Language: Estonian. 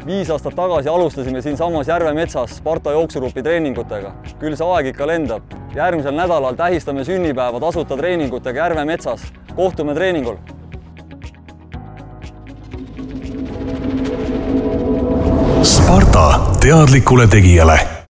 5 aastat tagasi alustasime siinsamas Järve metsas Sparta jooksurupi treeningutega. Küll see aeg ikka lendab. Järgmisel nädalal tähistame sünnipäeva tasuta treeningutega Järve metsas. Kohtume treeningul! Sparta teadlikule tegijale.